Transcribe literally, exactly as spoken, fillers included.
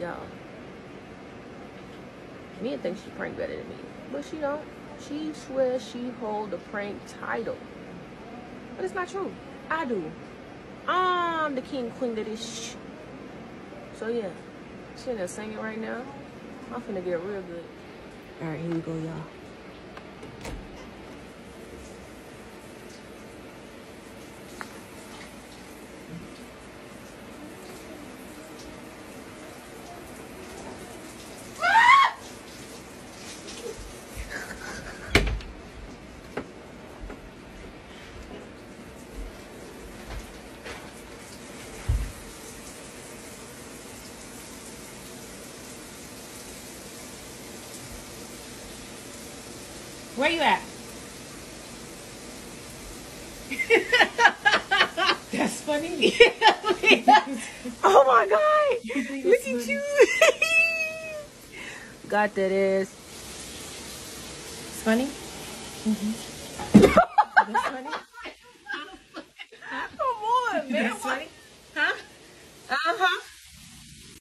Y'all. Mia thinks she prank better than me. But she don't. She swears she hold the prank title. But it's not true. I do. I'm the king, queen of this sh. So yeah. She in there singing right now. I'm finna get real good. Alright, here we go, y'all. Where you at? That's funny. Oh my God. Look at you. Got that ass. It's funny? Mm-hmm. That's funny? Come on, man. That's funny?